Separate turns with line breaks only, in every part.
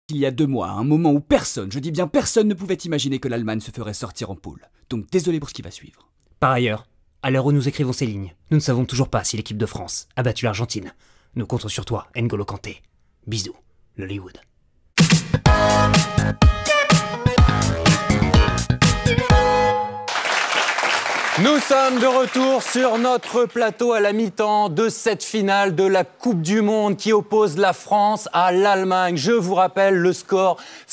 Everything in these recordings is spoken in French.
Il y a 2 mois, à un moment où personne, je dis bien personne, ne pouvait imaginer que l'Allemagne se ferait sortir en poule. Donc désolé pour ce qui va suivre.
Par ailleurs, à l'heure où nous écrivons ces lignes, nous ne savons toujours pas si l'équipe de France a battu l'Argentine. Nous comptons sur toi, N'Golo Kanté. Bisous, l'Hollywood.
Nous sommes de retour sur notre plateau à la mi-temps de cette finale de la Coupe du Monde qui oppose la France à l'Allemagne. Je vous rappelle le score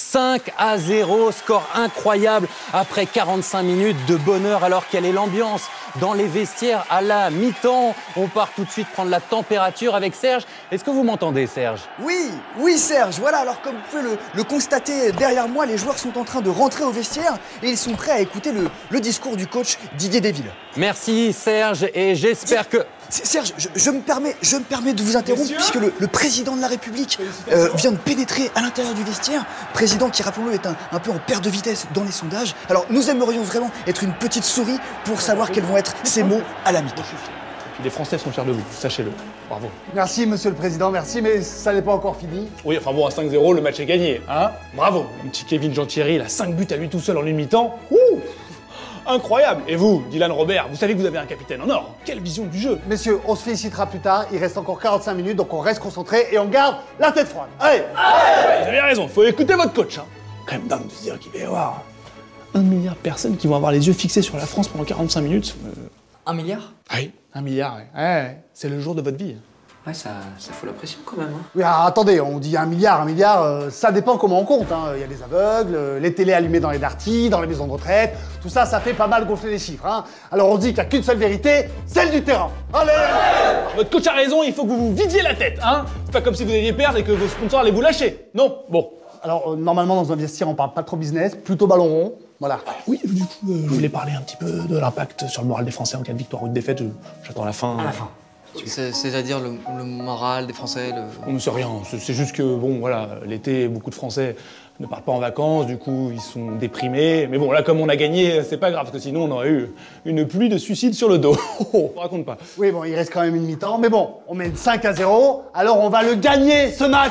5-0, score incroyable après 45 minutes de bonheur. Alors quelle est l'ambiance dans les vestiaires à la mi-temps? On part tout de suite prendre la température avec Serge. Est-ce que vous m'entendez, Serge?
Oui Serge, voilà, alors comme vous pouvez le constater derrière moi, les joueurs sont en train de rentrer au vestiaire et ils sont prêts à écouter le discours du coach Didier Desvilles.
Merci Serge, et j'espère que...
Serge, je me permets de vous interrompre puisque le président de la République vient de pénétrer à l'intérieur du vestiaire. Président qui, rappelons-le, est un peu en perte de vitesse dans les sondages. Alors nous aimerions vraiment être une petite souris pour savoir quels vont être ces mots à la mi-temps.
Les Français sont fiers de vous, sachez-le. Bravo.
Merci, monsieur le président, merci, mais ça n'est pas encore fini.
Oui, enfin bon, à 5-0, le match est gagné, hein? Bravo. Un petit Kevin Jean-Thierry, il a 5 buts à lui tout seul en une mi-temps. Ouh! Incroyable! Et vous, Dylan Robert, vous savez que vous avez un capitaine en or. Quelle vision du jeu!
Messieurs, on se félicitera plus tard, il reste encore 45 minutes, donc on reste concentré et on garde la tête froide. Allez!
Vous avez raison, faut écouter votre coach, hein. Quand même dingue de se dire qu'il va y avoir 1 milliard de personnes qui vont avoir les yeux fixés sur la France pendant 45 minutes.
1 milliard?
Oui, 1 milliard, ouais. C'est le jour de votre vie.
Ouais, ça fout la pression quand même. Hein.
Oui, alors, attendez, on dit 1 milliard, ça dépend comment on compte. Hein. Il y a les aveugles, les télés allumées dans les darties, dans les maisons de retraite, tout ça, ça fait pas mal gonfler les chiffres. Hein. Alors on dit qu'il n'y a qu'une seule vérité, celle du terrain. Allez!
Votre coach a raison, il faut que vous vous vidiez la tête, hein. C'est pas comme si vous alliez perdre et que vos sponsors allaient vous lâcher. Non? Bon.
Alors normalement dans un vestiaire on parle pas trop business, plutôt ballon rond, voilà.
Oui, du coup, je voulais parler un petit peu de l'impact sur le moral des Français en cas de victoire ou de défaite. J'attends la fin.
À la fin. C'est-à-dire le moral des Français,
On ne sait rien, c'est juste que, bon, voilà, l'été, beaucoup de Français ne partent pas en vacances, du coup, ils sont déprimés. Mais bon, là, comme on a gagné, c'est pas grave, parce que sinon, on aurait eu une pluie de suicides sur le dos. On raconte pas.
Oui, bon, il reste quand même une mi-temps, mais bon, on mène 5-0, alors on va le gagner, ce match.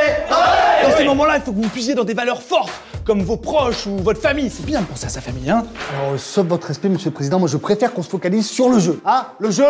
Allez!
Dans ces moments-là, il faut que vous puissiez dans des valeurs fortes, comme vos proches ou votre famille. C'est bien de penser à sa famille, hein.
Alors, sauf votre respect, monsieur le président, moi je préfère qu'on se focalise sur le jeu. Hein? Le jeu!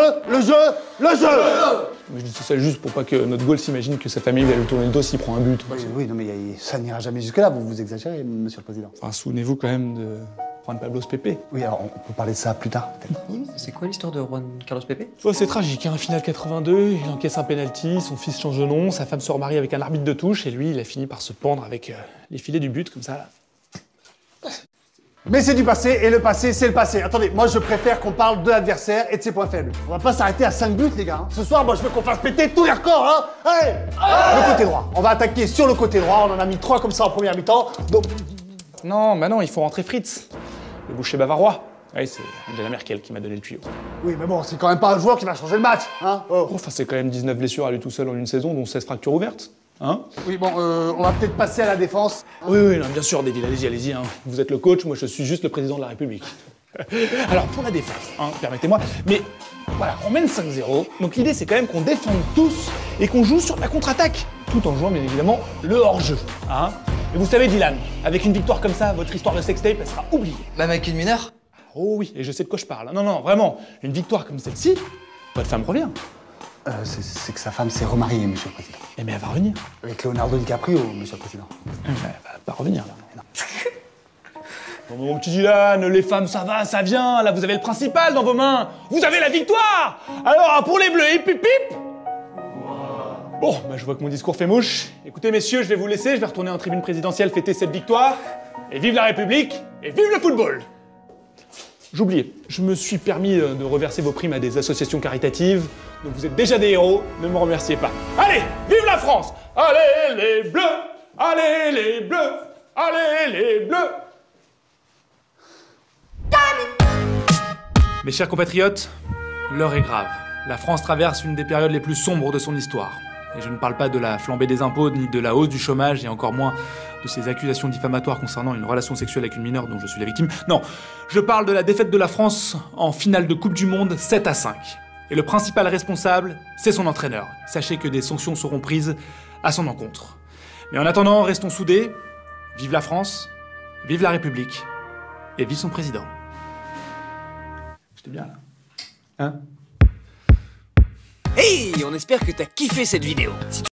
Je dis ça juste pour pas que notre goal s'imagine que sa famille va lui tourner le dos s'il prend un but.
Oui, non mais ça n'ira jamais jusque-là, vous exagérez, monsieur le président.
Enfin, souvenez-vous quand même de Juan Pablo Pepe.
Oui, alors on peut parler de ça plus tard, peut-être.
C'est quoi l'histoire de Juan Carlos Pepe?
C'est tragique, hein. Finale 82, il encaisse un penalty, son fils change de nom, sa femme se remarie avec un arbitre de touche, et lui, il a fini par se pendre avec les filets du but, comme ça, là.
Mais c'est du passé, et le passé, c'est le passé. Attendez, moi je préfère qu'on parle de l'adversaire et de ses points faibles. On va pas s'arrêter à 5 buts, les gars. Hein. Ce soir, moi je veux qu'on fasse péter tous les records, hein. Allez! Le côté droit. On va attaquer sur le côté droit, on en a mis 3 comme ça en première mi-temps, donc...
Non, bah non, il faut rentrer Fritz, le boucher bavarois. Oui, c'est Angela Merkel qui m'a donné le tuyau.
Oui, mais bon, c'est quand même pas un joueur qui va changer le match, hein.
Enfin, c'est quand même 19 blessures à lui tout seul en une saison, dont 16 fractures ouvertes. Hein?
Oui, bon, on va peut-être passer à la défense.
Oui, non, bien sûr, David, allez-y, hein. Vous êtes le coach, moi je suis juste le président de la République. Alors, pour la défense, hein, permettez-moi, mais voilà, on mène 5-0, donc l'idée c'est quand même qu'on défende tous et qu'on joue sur la contre-attaque, tout en jouant bien évidemment le hors-jeu. Hein? Et vous savez, Dylan, avec une victoire comme ça, votre histoire de sextape, elle sera oubliée.
Même avec une mineure?
Oh oui, et je sais de quoi je parle. Non, vraiment, une victoire comme celle-ci, votre femme revient.
C'est que sa femme s'est remariée, monsieur le président.
Mais elle va revenir.
Avec Leonardo DiCaprio, monsieur le président.
Elle va pas revenir, là. Non, mon petit Dylan, les femmes, ça va, ça vient. Là, vous avez le principal dans vos mains. Vous avez la victoire. Alors, pour les bleus, hip, hip, hip. Bon, bah, je vois que mon discours fait mouche. Écoutez, messieurs, je vais vous laisser. Je vais retourner en tribune présidentielle fêter cette victoire. Et vive la République, et vive le football. J'oubliais, je me suis permis de reverser vos primes à des associations caritatives, donc vous êtes déjà des héros, ne me remerciez pas. Allez, vive la France! Allez les bleus! Allez les bleus! Allez les bleus! Mes chers compatriotes, l'heure est grave. La France traverse une des périodes les plus sombres de son histoire. Et je ne parle pas de la flambée des impôts, ni de la hausse du chômage, et encore moins de ces accusations diffamatoires concernant une relation sexuelle avec une mineure dont je suis la victime. Non, je parle de la défaite de la France en finale de Coupe du Monde 7-5. Et le principal responsable, c'est son entraîneur. Sachez que des sanctions seront prises à son encontre. Et en attendant, restons soudés. Vive la France, vive la République, et vive son président. J'étais bien là. Hein?
Hey, on espère que t'as kiffé cette vidéo.